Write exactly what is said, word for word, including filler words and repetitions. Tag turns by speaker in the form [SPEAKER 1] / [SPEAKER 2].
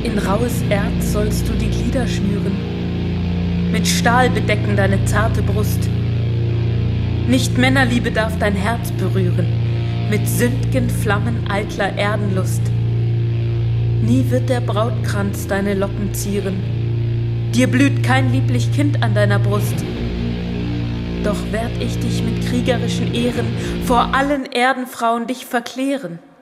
[SPEAKER 1] In raues Erz sollst du die Glieder schnüren, mit Stahl bedecken deine zarte Brust. Nicht Männerliebe darf dein Herz berühren, mit sünd'gen Flammen eitler Erdenlust. Nie wird der Brautkranz deine Locken zieren, dir blüht kein lieblich Kind an deiner Brust. Doch werd ich dich mit kriegerischen Ehren vor allen Erdenfrauen dich verklären.